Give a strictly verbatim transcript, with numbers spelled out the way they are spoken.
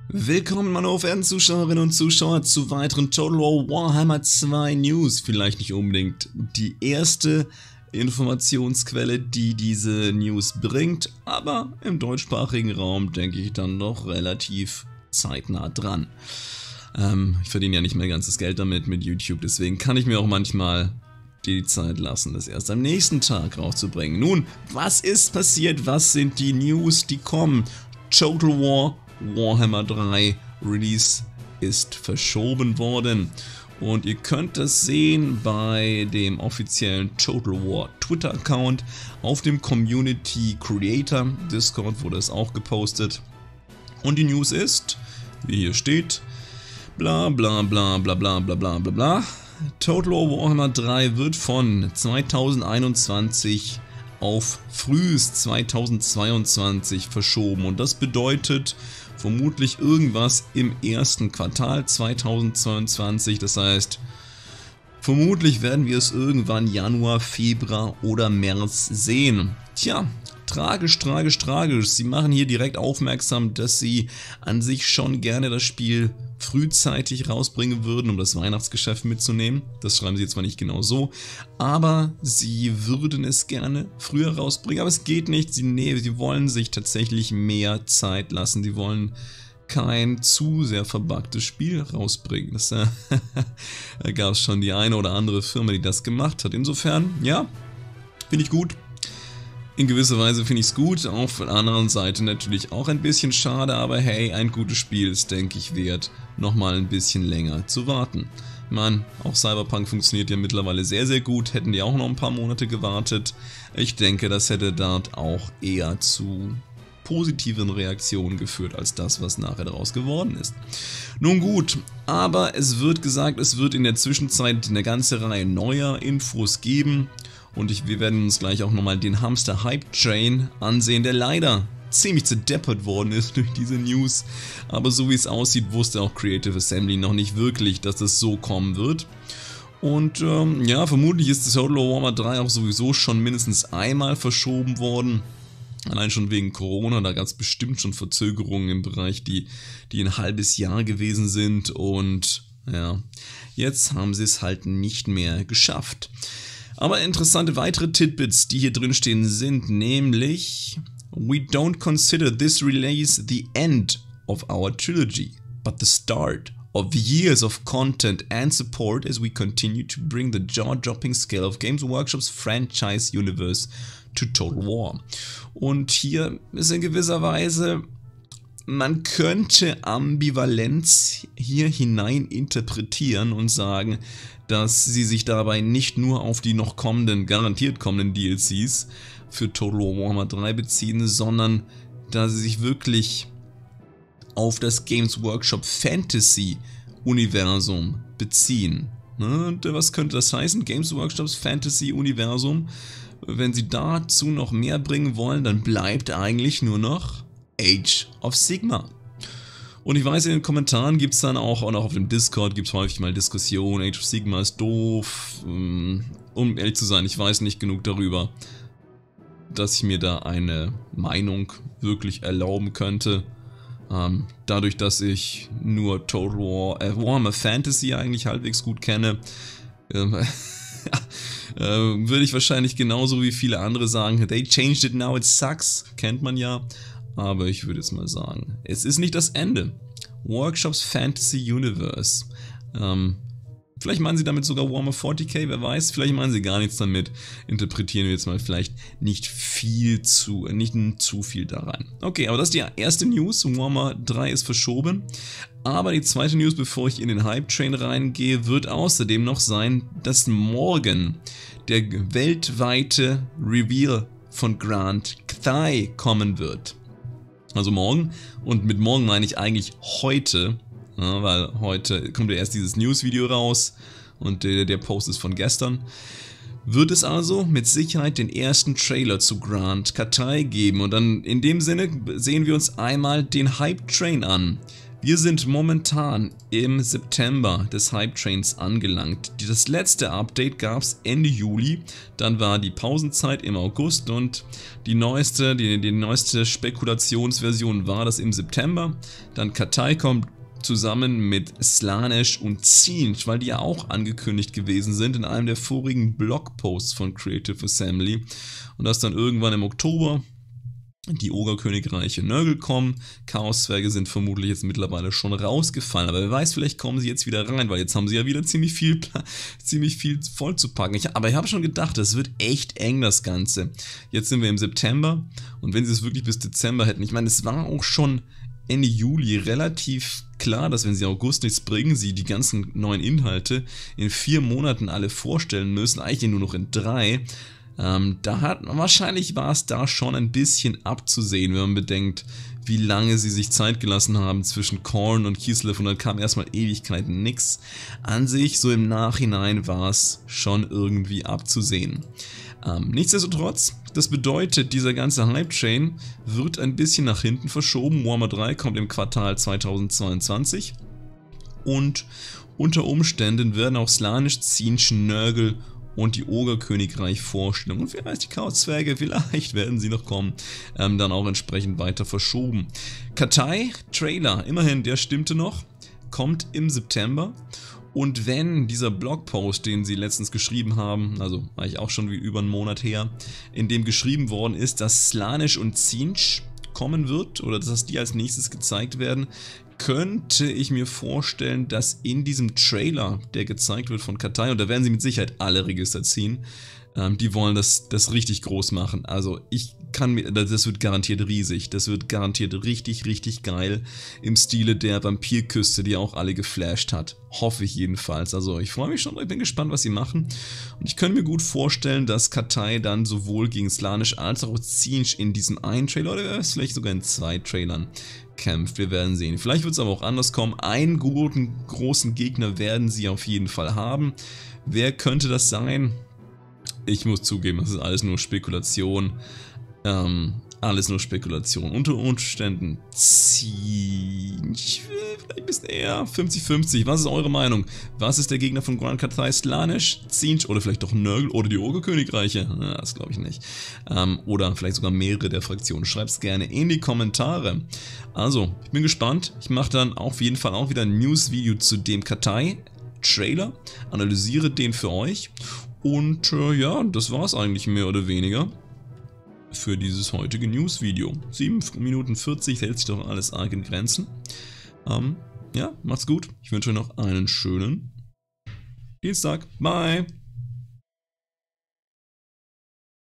Willkommen meine hochverehrten Zuschauerinnen und Zuschauer zu weiteren Total War Warhammer zwei News. Vielleicht nicht unbedingt die erste Informationsquelle, die diese News bringt, aber im deutschsprachigen Raum denke ich dann noch relativ zeitnah dran. Ähm, ich verdiene ja nicht mehr ganzes Geld damit mit YouTube, deswegen kann ich mir auch manchmal die Zeit lassen, das erst am nächsten Tag rauszubringen. Nun, was ist passiert? Was sind die News, die kommen? Total War Warhammer drei Release ist verschoben worden und ihr könnt das sehen bei dem offiziellen Total War Twitter Account. Auf dem Community Creator Discord wurde es auch gepostet und die News ist, wie hier steht, bla bla bla bla bla bla bla bla bla. Total War Warhammer drei wird von zweitausendeinundzwanzig auf frühest zweitausendzweiundzwanzig verschoben und das bedeutet vermutlich irgendwas im ersten Quartal zweitausendzweiundzwanzig, das heißt, vermutlich werden wir es irgendwann Januar, Februar oder März sehen. Tja, tragisch, tragisch, tragisch. Sie machen hier direkt aufmerksam, dass sie an sich schon gerne das Spiel frühzeitig rausbringen würden, um das Weihnachtsgeschäft mitzunehmen. Das schreiben sie jetzt zwar nicht genau so, aber sie würden es gerne früher rausbringen. Aber es geht nicht, sie, nee, sie wollen sich tatsächlich mehr Zeit lassen. Sie wollen kein zu sehr verbuggtes Spiel rausbringen. Das, äh, da gab es schon die eine oder andere Firma, die das gemacht hat. Insofern, ja, finde ich gut. In gewisser Weise finde ich es gut, auf der anderen Seite natürlich auch ein bisschen schade, aber hey, ein gutes Spiel ist, denke ich, wert, nochmal ein bisschen länger zu warten. Ich meine, auch Cyberpunk funktioniert ja mittlerweile sehr, sehr gut, hätten die auch noch ein paar Monate gewartet. Ich denke, das hätte dort auch eher zu positiven Reaktionen geführt, als das, was nachher daraus geworden ist. Nun gut, aber es wird gesagt, es wird in der Zwischenzeit eine ganze Reihe neuer Infos geben. Und ich, wir werden uns gleich auch nochmal den Hamster Hype Train ansehen, der leider ziemlich zerdeppert worden ist durch diese News. Aber so wie es aussieht, wusste auch Creative Assembly noch nicht wirklich, dass das so kommen wird. Und ähm, ja, vermutlich ist das Total War Warhammer drei auch sowieso schon mindestens einmal verschoben worden. Allein schon wegen Corona, da gab es bestimmt schon Verzögerungen im Bereich, die, die ein halbes Jahr gewesen sind. Und ja, jetzt haben sie es halt nicht mehr geschafft. Aber interessante weitere Tidbits, die hier drin stehen, sind nämlich: We don't consider this release the end of our trilogy, but the start of years of content and support as we continue to bring the jaw-dropping scale of Games Workshop's franchise universe to Total War. Und hier ist in gewisser Weise, man könnte Ambivalenz hier hinein interpretieren und sagen, dass sie sich dabei nicht nur auf die noch kommenden, garantiert kommenden D L Cs für Total War Warhammer drei beziehen, sondern da sie sich wirklich auf das Games Workshop Fantasy Universum beziehen. Und was könnte das heißen? Games Workshops Fantasy Universum. Wenn sie dazu noch mehr bringen wollen, dann bleibt eigentlich nur noch Age of Sigmar. Und ich weiß, in den Kommentaren gibt es dann auch, und auch auf dem Discord gibt es häufig mal Diskussionen, Age of Sigmar ist doof. Um ehrlich zu sein, ich weiß nicht genug darüber, dass ich mir da eine Meinung wirklich erlauben könnte. Ähm, dadurch, dass ich nur Total War, äh, Warhammer Fantasy eigentlich halbwegs gut kenne, ähm, äh, würde ich wahrscheinlich genauso wie viele andere sagen, they changed it now, it sucks, kennt man ja. Aber ich würde jetzt mal sagen, es ist nicht das Ende. Workshops Fantasy Universe. Ähm, vielleicht meinen sie damit sogar Warhammer vierzig K, wer weiß. Vielleicht meinen sie gar nichts damit. Interpretieren wir jetzt mal vielleicht nicht viel zu, nicht zu viel da rein. Okay, aber das ist die erste News. Warhammer drei ist verschoben. Aber die zweite News, bevor ich in den Hype-Train reingehe, wird außerdem noch sein, dass morgen der weltweite Reveal von Grant Kthai kommen wird. Also morgen, und mit morgen meine ich eigentlich heute, ja, weil heute kommt ja erst dieses News-Video raus und der, der Post ist von gestern. Wird es also mit Sicherheit den ersten Trailer zu Grant Kthai geben und dann in dem Sinne sehen wir uns einmal den Hype Train an. Wir sind momentan im September des Hype Trains angelangt. Das letzte Update gab es Ende Juli, dann war die Pausenzeit im August und die neueste, die, die neueste Spekulationsversion war das im September. Dann Katai kommt zusammen mit Slaanesh und Tzeentch, weil die ja auch angekündigt gewesen sind in einem der vorigen Blogposts von Creative Assembly. Und das dann irgendwann im Oktober die Ogerkönigreiche Nurgle kommen. Chaoszwerge sind vermutlich jetzt mittlerweile schon rausgefallen, aber wer weiß, vielleicht kommen sie jetzt wieder rein, weil jetzt haben sie ja wieder ziemlich viel, ziemlich viel voll zu packen. Ich, aber ich habe schon gedacht, das wird echt eng, das Ganze. Jetzt sind wir im September und wenn sie es wirklich bis Dezember hätten, ich meine, es war auch schon Ende Juli relativ klar, dass wenn sie August nichts bringen, sie die ganzen neuen Inhalte in vier Monaten alle vorstellen müssen, eigentlich nur noch in drei. Ähm, da hat, wahrscheinlich war es da schon ein bisschen abzusehen, wenn man bedenkt, wie lange sie sich Zeit gelassen haben zwischen Khorne und Kislev und dann kam erstmal Ewigkeiten nix. An sich, so im Nachhinein war es schon irgendwie abzusehen. Ähm, nichtsdestotrotz, das bedeutet, dieser ganze Hype-Train wird ein bisschen nach hinten verschoben. Warhammer drei kommt im Quartal zweitausendzweiundzwanzig und unter Umständen werden auch Slaanesh, Tzeentch, Nurgle und die Ogerkönigreich Vorstellung und vielleicht die Chaoszwerge, vielleicht werden sie noch kommen, ähm, dann auch entsprechend weiter verschoben. Katai, Trailer, immerhin, der stimmte noch, kommt im September. Und wenn dieser Blogpost, den sie letztens geschrieben haben, also war ich auch schon wie über einen Monat her, in dem geschrieben worden ist, dass Slaanesh und Tzeentch kommen wird oder dass die als nächstes gezeigt werden, könnte ich mir vorstellen, dass in diesem Trailer, der gezeigt wird von Katai, und da werden sie mit Sicherheit alle Register ziehen, ähm, die wollen das, das richtig groß machen. Also ich kann mir, das wird garantiert riesig, das wird garantiert richtig, richtig geil im Stile der Vampirküste, die auch alle geflasht hat. Hoffe ich jedenfalls. Also ich freue mich schon, ich bin gespannt, was sie machen. Und ich könnte mir gut vorstellen, dass Katai dann sowohl gegen Slaanesh als auch Tzeentch in diesem einen Trailer oder vielleicht sogar in zwei Trailern kämpft. Wir werden sehen. Vielleicht wird es aber auch anders kommen. Einen guten, großen Gegner werden sie auf jeden Fall haben. Wer könnte das sein? Ich muss zugeben, das ist alles nur Spekulation. Ähm, alles nur Spekulation. Unter Umständen Tzeentch, vielleicht ein bisschen eher fünfzig fünfzig. Was ist eure Meinung? Was ist der Gegner von Grand Katai? Slaanesh, Tzeentch oder vielleicht doch Nurgle oder die Ogerkönigreiche? Ja, das glaube ich nicht. Ähm, oder vielleicht sogar mehrere der Fraktionen. Schreibt es gerne in die Kommentare. Also, ich bin gespannt. Ich mache dann auf jeden Fall auch wieder ein News-Video zu dem Katai-Trailer. Analysiere den für euch. Und äh, ja, das war es eigentlich mehr oder weniger für dieses heutige News-Video. sieben Minuten vierzig, hält sich doch alles arg in Grenzen. Ähm, ja, macht's gut. Ich wünsche euch noch einen schönen Dienstag. Bye!